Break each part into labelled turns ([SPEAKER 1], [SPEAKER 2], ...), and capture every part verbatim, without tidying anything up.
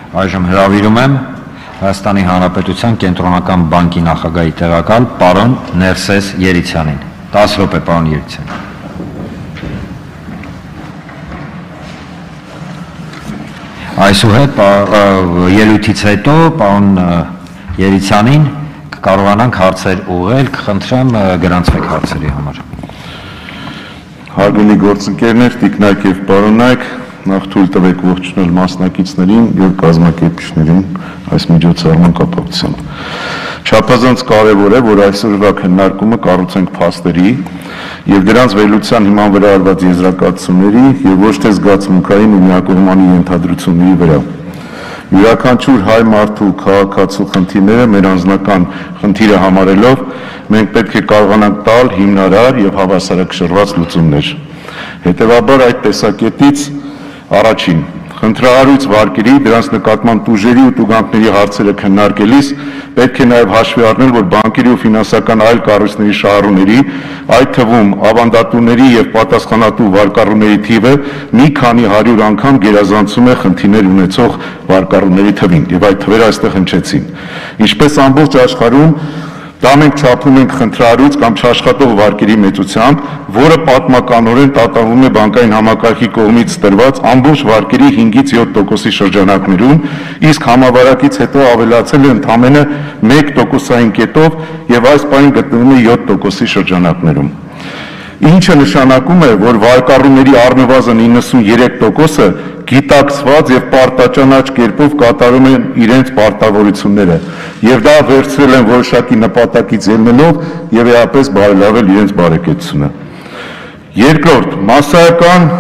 [SPEAKER 1] Այժմ հրավիրում եմ Հայաստանի Հանրապետության Կենտրոնական բանկի նախագահի տեղակալ պարոն Ներսես Երիցյանին։ տասը րոպե, պարոն Երիցյան։ Այսուհետ ելույթից հետո պարոն Երիցյանին կկարողանանք հարցեր ուղղել, կխնդրեմ գրանցվեք հարցերի համար։
[SPEAKER 2] Հարգելի գործընկերներ, տիկնայք եւ պարոնայք, նախ թույլ տվեք ողջունել մասնակիցներին եւ կազմակերպիչներին այս միջոցառման կապակցությամբ։ Չափազանց կարևոր է, որ այսօրվա քննարկումը կառուցենք փաստերի եւ դրանց վերլուծության հիման վրա արված եզրակացությունների եւ ոչ թե զգացմունքային ու միակողմանի ենթադրությունների վրա։ Յուրաքանչյուր հայ մարդու քաղաքացու խնդիրները մեր անձնական խնդիրը համարելով մենք պետք է կարողանանք տալ հիմնարար եւ հավասարակշռված լուծումներ։ Հետևաբար այդ տեսակետից առաջին խնդրահարույց վարկերի, դրանց նկատմամբ ուժերի ու տուգանքների հարցերը քննարկելիս պետք է նաև հաշվի առնել, որ բանկերի ու ֆինանսական այլ կառույցների շահառուների, այդ թվում ավանդատուների եւ պատասխանատու վարկառուների թիվը մի քանի հարյուր անգամ գերազանցում է խնդիրներ ունեցող վարկառուների թվին, եւ այդ թվերը այստեղ հնչեցին։ Ինչպես ամբողջ աշխարհում դա մենք չափում ենք խնդրահարույց կամ չաշխատող վարկերի մեծությամբ, որը պատմականորեն տատանվում է բանկային համակարգի կողմից տրված ամբողջ վարկերի հինգից յոթ տոկոսի շրջանակներում, իսկ համավարակից հետո ավելացել է ընդամենը մեկ տոկոսային կետով եւ այս պահին գտնվում է յոթ տոկոսի շրջանակներում։ Ինչը նշանակում է, որ վարկառուների առնվազն իննսուններեք տոկոսը գիտակցված եւ պարտաճանաչ կերպով կատարում են իրենց պարտավորությունները եւ դա վերցրել են որոշակի նպատակից ելնելով եւ էապես բարելավել իրենց բարեկեցությունը։ Երկրորդ, մասսայական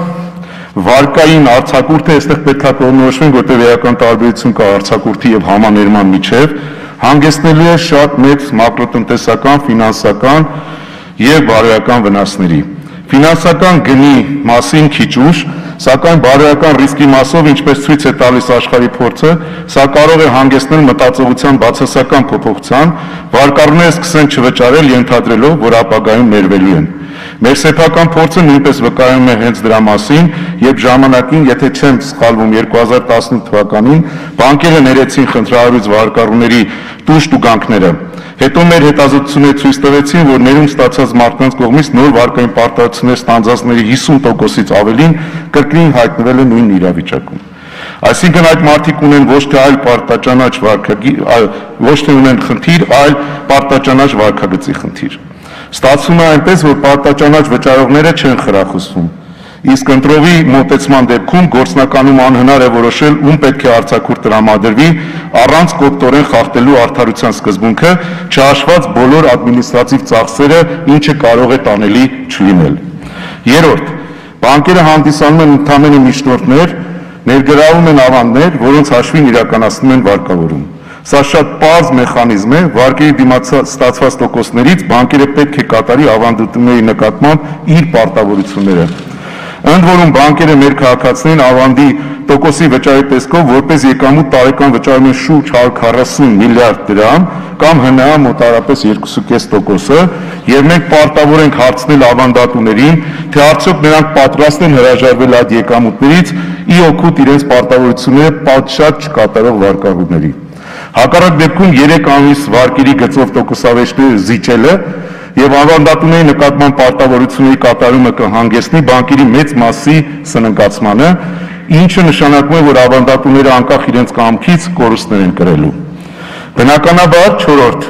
[SPEAKER 2] վարկային արձակուրդը այստեղ պետք է կողմնորոշվենք, որտեղ էական տարբերություն կա արձակուրդի եւ համաներման միջեւ, հանգեցնելու է շատ մեծ մակրոտնտեսական, ֆինանսական եւ բարոյական վնասների։ Ֆինանսական գնի մասին քիչ ուշ, սակայն բարոյական ռիսկի մասով, ինչպես ցույց է տալիս աշխարհի փորձը, սա կարող է հանգեցնել մտածողության բացասական փոփոխության, վարկառուները սկսեն չվճարել, ենթադրելով, որ ապագայում ներվելու են։ Մեր սեփական փորձը նույնպես վկայում է հենց դրա մասին, երբ ժամանակին, եթե չեմ սխալվում, երկու հազար տասնութ թվականին բանկերը ներեցին խնդրահարույց վարկառուների տուժ տուգանքները։ Հետո մեր հետազոտությունները ցույց տվեցին, որ ներում ստացած մարդկանց կողմից նոր վարկային պարտավորություններ ստանձնածների հիսուն տոկոսից ավելին կրկին հայտնվել են նույն իրավիճակում։ Այսինքն այդ մարդիկ ունեն ոչ թե այլ պարտաճանաչ վարկագի, ոչ թե ունեն խնդիր, այլ պարտաճանաչ վարկագծի խնդիր։ Ստացվում է այնպես, որ պարտաճանաչ վճարողները չեն խրախուսվում, իսկ ընտրովի մոտեցման դեպքում գործնականում անհնար է որոշել, ում պետք է արձակուրդ տրամադրվի, առանց կոպտորեն խախտելու արդարության սկզբունքը, չհաշված բոլոր ադմինիստրատիվ ծախսերը, ինչը կարող է տանելի չլինել։ Երրորդ, բանկերը հանդիսանում են ընդհանուր միջնորդներ, ներգրավում են ավանդներ, որոնց հաշվին իրականացնում են վարկավորում։ Սա շատ պարզ մեխանիզմ է, վարկերի դիմաց ստացված տոկոսներից բանկերը պետք է կատարի ավանդությունների նկատմամբ իր պարտավորությունները։ Ընդ որում բանկերը մեր քաղաքացիներին ավանդի տոկոսի վճարի տեսքով որպես եկամուտ տարեկան վճարում են շուրջ հարյուր քառասուն միլիարդ դրամ կամ ՀՆԱ մոտարապես երկու կես տոկոսը, եւ մենք պարտավոր ենք հարցնել ավանդատուներին, թե արդյոք նրանք պատրաստ են հրաժարվել այդ եկամուտներից ի օգուտ իրենց պարտավորությունները պատշաճ չկատարող վարկառուների։ Հակառակ դեպքում երեք ամիս վարկերի գծով տոկոսավեճները զիջելը եւ ավանդատուների նկատմամբ պարտավորությունների կատարումը կհանգեցնի բանկերի մեծ մասի սննկացմանը, ինչը նշանակում է, որ ավանդատուները անկախ իրենց կամքից կորուստներ են կրելու։ Բնականաբար չորրորդ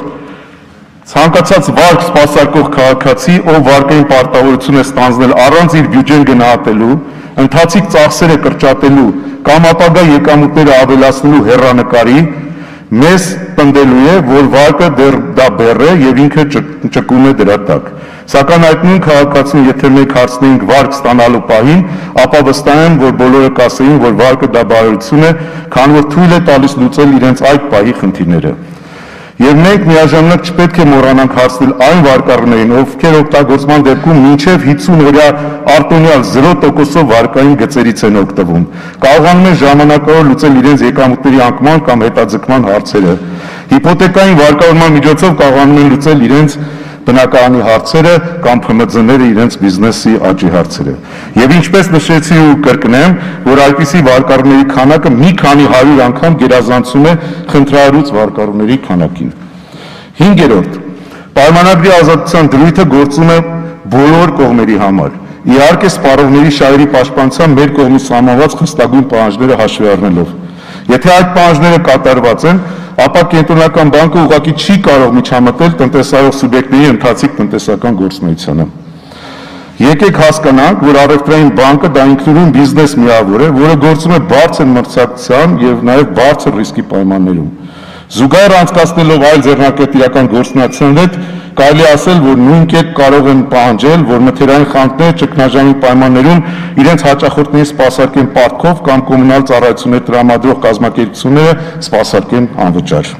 [SPEAKER 2] ցանկացած վարկ սպասարկող քաղաքացի, ով վարկային պարտավորություն է ստանձնել առանց իր բյուջեն գնահատելու, ընթացիկ ծախսերը կրճատելու կամ ապագա եկամուտները ավելացնելու հեռանկարի, մեզ պնդելու է, որ վարկը դեռ դա բեռ է եւ ինքը ճկում է դրա տակ։ Սակայն այդ նույն քաղաքացին, եթե մենք հարցնեինք վարկ ստանալու պահին, ապա վստահ եմ, որ բոլորը կասեին, որ վարկը դա բարություն է, քանի որ թույլ է տալիս լուծել իրենց այդ պահի խնդիրները։ Եվ մենք միաժամանակ չպետք է մոռանանք հարցնել այն վարկառուներին, ովքեր օգտագործման դեպքում մինչև հիսուն օրյա արտոնյալ զրո տոկոսով վարկային գծերից են օգտվում։ Կարողանում են ժամանակավոր լուծել իրենց եկամուտների անկման կամ հետաձգման հարցերը։ Հիպոթեկային վարկավորման միջոցով կարողանում են լուծել իրենց բնակարանի հարցերը կամ Փ M Z-ները իրենց բիզնեսի աճի հարցերը։ Եվ ինչպես նշեցի ու կրկնեմ, որ այդպիսի վարկառուների քանակը մի քանի հարյուր անգամ գերազանցում է խնդրահարույց վարկառուների քանակին։ Հինգերորդ, պայմանագրի ազատության դրույթը գործում է բոլոր կողմերի համար։ Իհարկե սպառողների շահերի պաշտպանության մեր կողմից սահմանված խստագույն պահանջները հաշվի առնելով։ Եթե այդ պահանջները կատարված են, ապա Կենտրոնական բանկը ուղղակի չի կարող միջամտել տնտեսարող սուբյեկտների ընթացիկ տնտեսական գործունեությանը։ Եկեք հասկանանք, որ առևտրային բանկը դա ինքնուրույն բիզնես միավոր է, որը գործում է բարձր մրցակցության եւ նաեւ բարձր ռիսկի պայմաններում։ Զուգահեռ անցկացնելով այլ ձեռնարկատիրական գործունեության հետ, կարելի ասել, որ նույն կերպ կարող են պահանջել, որ մթերային խանութները ճգնաժամի պայմաններում իրենց հաճախորդներին սպասարկեն պարտքով կամ կոմունալ ծառայություններ տրամադրող կազմակերպությունները սպասարկեն անվճար։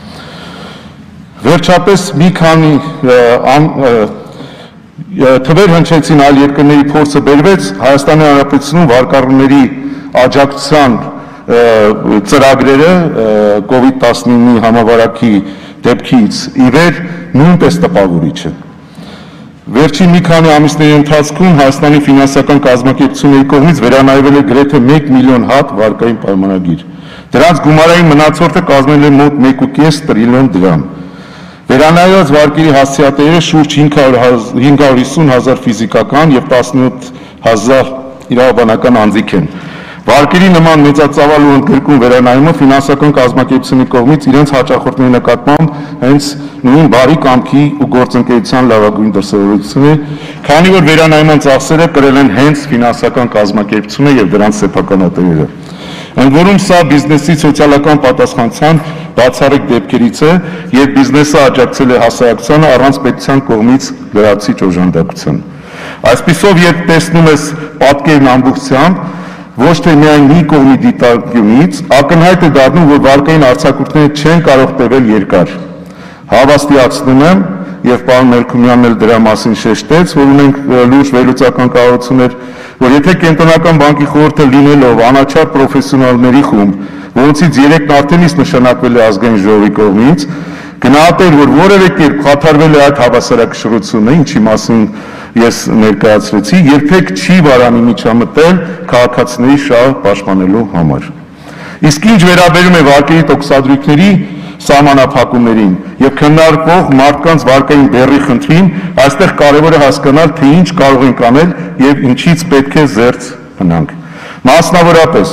[SPEAKER 2] Վերջապես մի քանի թվեր հնչեցին այլ երկրների փորձը բերվեց Հայաստանի Հանրապետությունում վարկառուների աջակցության ծրագրերը կովիդ տասնինի համավարակի դեպքից ի վեր նույնպես տպավորիչ է։ Վերջին մի քանի ամիսների ընթացքում Հայաստանի ֆինանսական կազմակերպությունների կողմից վերանայվել է գրեթե մեկ միլիոն հատ վարկային պայմանագիր։ Դրանց գումարային մնացորդը կազմել է մոտ մեկ ու կես տրիլիոն դրամ։ Վերանայված վարկերի հասցեատերերը շուրջ հինգ հարյուր հիսուն հազար ֆիզիկական եւ տասնյոթ հազար իրավաբանական անձիկ են։ Վարկերի նման մեծածավալ ու ընդգրկուն վերանայումը ֆինանսական կազմակերպությունների կողմից իրենց հաճախորդների նկատմամբ հենց նույն բարի կամքի ու գործընկերության լավագույն դրսևորությունն է, քանի որ վերանայման ծախսերը կրել են հենց ֆինանսական կազմակերպությունը եւ դրանց սեփականատերերը։ Ընդ որում սա բիզնեսի սոցիալական պատասխանատվության բացառիկ դեպքերից է, երբ բիզնեսը աջակցել է հասարակությանը առանց պետության կողմից լրացուցիչ օժանդակության։ Այսպիսով, երբ տեսնում ես պատկերն ամբողջությամբ, ոչ թե միայն մի կողմի դիտարկումից, ակնհայտ է դառնում, որ վարկային արձակուրդները չեն կարող տևել երկար։ Հավաստիացնում եմ, եւ պարոն Մելքումյանն էլ դրա մասին շեշտեց, որ ունենք լուրջ վերլուծական կարողություններ, որ եթե Կենտրոնական բանկի խորհուրդը լինելով անաչառ պրոֆեսիոնալների խումբ, որոնցից երեքն արդեն իսկ նշանակվել է ազգային ժողովի կողմից, գնահատել, որ որևէ կերպ խաթարվել է այդ հավասարակշռությունը, ինչի մասին ես ներկայացրեցի, երբեք չի վարանի միջամտել քաղաքացիների շահը պաշտպանելու համար։ Իսկ ինչ վերաբերում է վարկերի տոկոսադրույքների սահմանափակումներին եւ քննարկվող մարդկանց վարկային բեռի խնդրին, այստեղ կարևոր է հասկանալ, թե ինչ կարող ենք անել եւ ինչից պետք է զերծ մնանք։ Մասնավորապես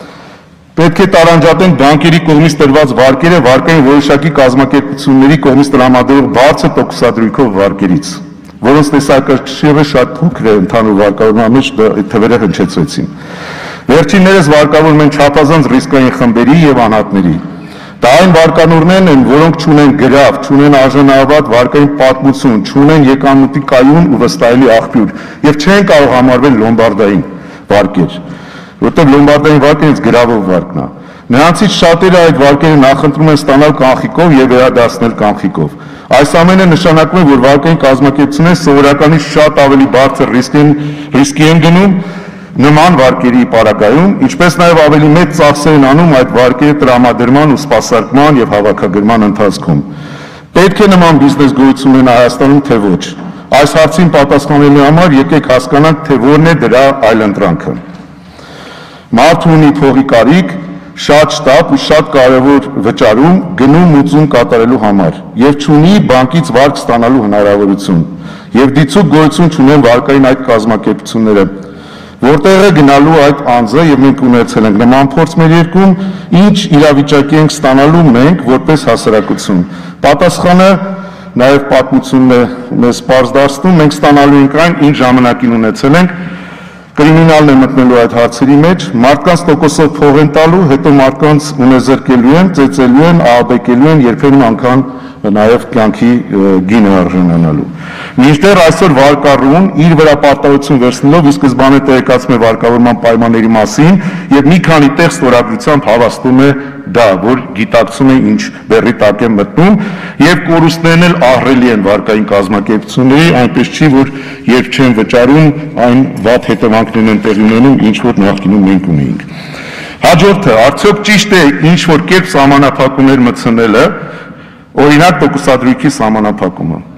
[SPEAKER 2] պետք է տարանջատենք բանկերի կողմից տրված վարկերը վարկային որոշակի կազմակերպությունների կողմից տրամադրող բարձր տոկոսադրույքով վարկերից, որոնց տեսակաշիվը շատ փոքր է ընդհանուր վարկավորման մեջ, թվերը հնչեցվեցին։ Վերջիններս վարկավորում են չափազանց ռիսկային խմբերի եւ անհատների։ Դա այն վարկանորներն են, որոնք չունեն գրավ, չունեն արժանահավատ վարկային պատմություն, չունեն եկամուտի կայուն ու վստահելի աղբյուր եւ չեն կարող համարվել լոմբարդային վարկեր, որտեղ լոմբարդային վարկը հենց գրավող վարկն է։ Նրանցից շատերը այդ վարկերը նախընտրում են ստանալ կանխիկով եւ վերադարձնել կանխիկով։ Այս ամենը նշանակում է, որ վարկային կազմակերպությունները սովորականից շատ ավելի բարձր ռիսկի են գնում նման վարկերի պարագայում, ինչպես նաև ավելի մեծ ծախսեր են անում այդ վարկերի տրամադրման ու սպասարկման եւ հավաքագրման ընթացքում։ Պետք է նման բիզնես գոյություն ունենա Հայաստանում, թե ոչ։ Այս հարցին պատասխանելու համար եկեք հասկանանք, թե որն է դրա այլընտրանքը։ Մարդը ունի փողի կարիք, շատ շտապ ու շատ կարևոր վճարում գնում ուծում կատարելու համար եւ չունի բանկից վարկ ստանալու հնարավորություն եւ դիցուկ գոյություն չունեն վարկային այդ կազմակերպությունները, որտեղ է գնալու այդ անձը եւ մենք ունեցել ենք նման փորձ մեր երկրում, ինչ իրավիճակի ենք ստանալու մենք որպես հասարակություն։ Պատասխանը նաեւ պատմությունն է մեզ պարզ դարձնում, մենք ստանալու ենք այն, ինչ ժամանակին ունեցել ենք, կրիմինալն է մտնելու այդ հարցերի մեջ, մարդկանց տոկոսով փող են տալու, հետո մարդկանց ունեզրկելու են, ծեծելու են, ահաբեկելու են, երբեմն անգամ նաև կյանքի գինը արժանանալու։ Մինչդեռ այսօր վարկառուն իր վրա պարտավորություն վերցնելով ի սկզբանե տեղեկացում է վարկավորման պայմանների մասին եւ մի քանի տեղ ստորագրությամբ հավաստում է դա, որ գիտակցում է ինչ բեռի տակ է մտնում եւ կորուստներն էլ ահռելի են վարկային կազմակերպությունների, այնպես չի, որ երբ չեն վճարում, այն վատ հետևանքներն են տեղի ունենում, ինչ որ նախկինում մենք ունեինք։ Հաջորդը, արդյոք ճիշտ է ինչ որ կերպ սահմանափակումներ մտցնելը, օրինակ տոկոսադրույքի սահմանափակումը։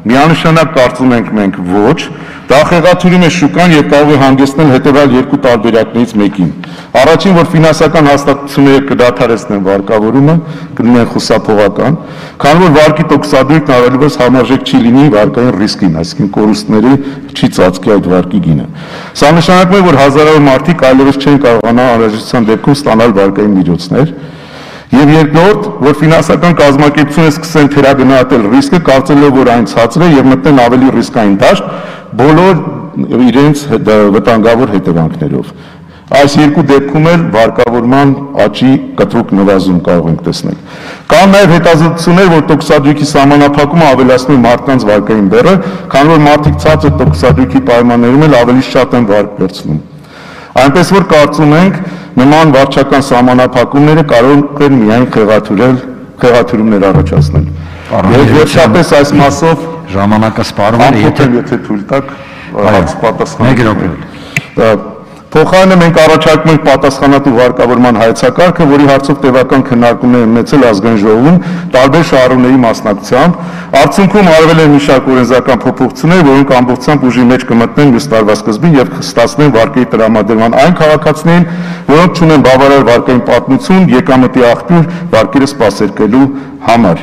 [SPEAKER 2] Միանշանակ կարծում ենք մենք ոչ, դա խեղաթյուրում է շուկան եւ կարող է հանգեցնել հետեւյալ երկու տարբերակներից մեկին։ Առաջին, որ ֆինանսական հաստատությունները կդադարեցնեն վարկավորումը, կլինեն խուսափողական, քանի որ վարկի տոկոսադրույքն առավելևս համարժեք չի լինի վարկային ռիսկին, այսինքն կորուստների չի ծածկի այդ վարկի գինը։ Սա նշանակում է, որ հազարավոր մարդիկ այլևս չեն կարողանա անհրաժեշտության դեպքում ստանալ վարկային միջոցներ։ Եվ երկրորդ, որ ֆինանսական կազմակերպությունը սկսեն թերագնահատել ռիսկը, կարծելով, որ այն ցածր է եւ մտնեն ավելի ռիսկային դաշտ բոլոր իրենց վտանգավոր հետևանքներով։ Այս երկու դեպքում էլ վարկավորման աճի կտրուկ նվազում կարող ենք տեսնել։ Կան նաև հետազոտություններ, որ տոկոսադրույքի սահմանափակումը ավելացնում է մարդկանց վարկային բեռը, քանի որ մարդիկ ցածր տոկոսադրույքի պայմաններում էլ ավելի շատ են վարկ վերցնում։ Այնպես որ կարծում ենք, նման վարչական սահմանափակումները կարող են միայն խեղաթյուրել, խեղաթյուրումներ առաջացնել։ Եվ վերջապես այս մասով
[SPEAKER 1] ժամանակը սպառում է,
[SPEAKER 2] եթե եթե թույլ տաք, հարց պատասխան։ Փոխարենը մենք առաջարկում ենք պատասխանատու վարկավորման հայեցակարգը, որի հարցով տևական քննարկումներ են ունեցել ազգային ժողովում տարբեր շահառուների մասնակցությամբ։ Արդյունքում արվել են մի շարք օրենսդրական փոփոխություններ, որոնք ամբողջությամբ ուժի մեջ կմտնեն մյուս տարվա սկզբին եւ կստացնեն վարկերի տրամադրման այն քաղաքացիներին, որոնք ունեն բավարար վարկային պատմություն, եկամտի աղբյուր վարկերը սպասարկելու համար։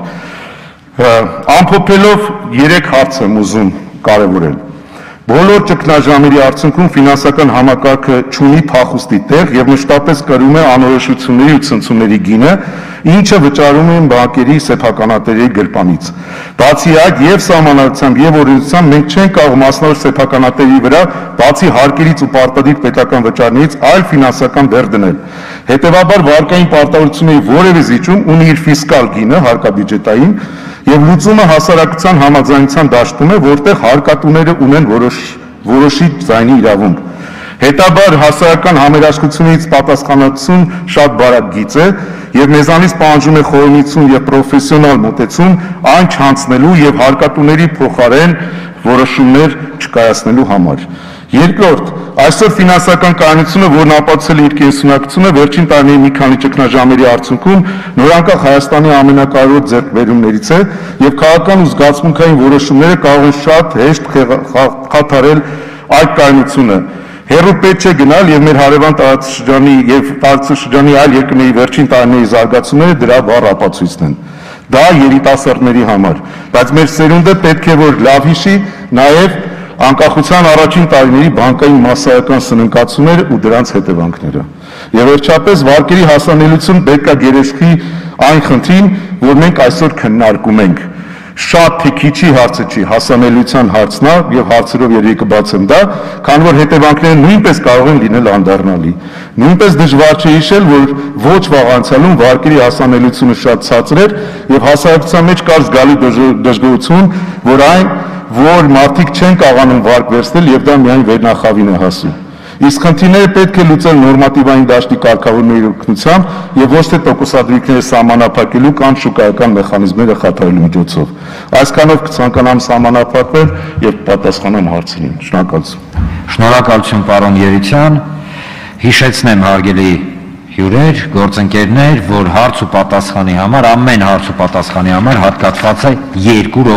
[SPEAKER 2] Ամփոփելով երեք հարց եմ ուզում կարևորել։ Բոլոր ճգնաժամերի արդյունքում ֆինանսական համակարգը չունի փախուստի տեղ եւ մշտապես կրում է անորոշությունների ու ցնցումների գինը, ինչը վճարում են բանկերի սեփականատերերի գրպանից։ Բացի այդ, եւ սահմանադրությամբ եւ օրենսդրությամբ մենք չենք կարող մասնավոր սեփականատերերի վրա, բացի հարկերից ու պարտադիր պետական վճարներից, այլ ֆինանսական դեր դնել։ Հետևաբար վարկային պարտավորությունների որևէ զիջում ունի իր ֆիսկալ գինը, հարկաբյուջետային, եւ լուծումը հասարակության համաձայնության դաշտում է, որտեղ հարկատուները ունեն որոշ որոշիչ ձայնի իրավունք։ Հետաբար հասարակական համերաշխությունից պատասխանատվություն շատ բարակ գիծ է եւ մեզանից պահանջում է խորհրդություն եւ պրոֆեսիոնալ մոտեցում այն չանցնելու եւ հարկատուների փոխարեն որոշումներ չկայացնելու համար։ Երկրորդ, այսօր ֆինանսական կայունությունը, որն ապացուցել է իր կենսունակությունը, վերջին տարիների մի քանի ճգնաժամերի արդյունքում նորանկախ Հայաստանի ամենակարևոր ձեռքբերումներից է եւ քաղաքական ու զգացմունքային որոշումները կարող են շատ հեշտ խաթարել այդ կայունությունը։ Հերու պետք չէ գնալ եւ մեր հարևան տարածաշրջանի եւ տարածաշրջանի այլ երկրների վերջին տարիների զարգացումները դրա վառ ապացույցն են։ Դա երիտասարդների համար, բայց մեր սերունդը պետք է որ լավ հիշի նաեւ անկախության առաջին տարիների բանկային մասսայական սննկացումները ու դրանց հետևանքները։ Եվ վերջապես վարկերի հասանելիություն պետք է գերեզքի այն խնդրին, որ մենք այսօր քննարկում ենք։ Շատ թե քիչի հարցը չի, հասանելիության հարցն է եւ հարցերով երևի կբացեմ դա, քանի որ հետևանքները նույնպես կարող են լինել անդառնալի։ Նույնպես դժվար չէ հիշել, որ ոչ վաղ անցյալում վարկերի հասանելիությունը շատ ցածր էր եւ հասարակության մեջ կար զգալի դժգոհություն, որ այն որ մարդիկ չեն կարողանում վարկ վերցնել եւ դա միայն վերնախավին է հասում։ Իսկ խնդիրները պետք է լուծել նորմատիվային դաշտի կարգավորումների օգնությամբ եւ ոչ թե տոկոսադրույքները սահմանափակելու կամ շուկայական մեխանիզմները խաթարելու միջոցով։ Այսքանով կցանկանամ սահմանափակվել եւ պատասխանեմ հարցերին։ Շնորհակալություն։
[SPEAKER 1] Շնորհակալություն պարոն Երիցյան։ Հիշեցնեմ հարգելի հյուրեր, գործընկերներ, որ հարց ու պատասխանի համար, ամեն հարց ու պատասխանի համար հատկացված է երկու